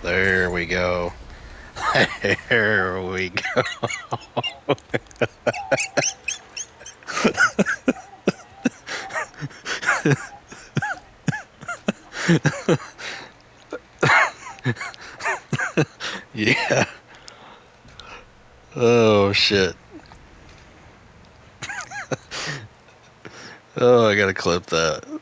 There we go. There we go. Yeah. Oh, shit. Oh, I gotta clip that.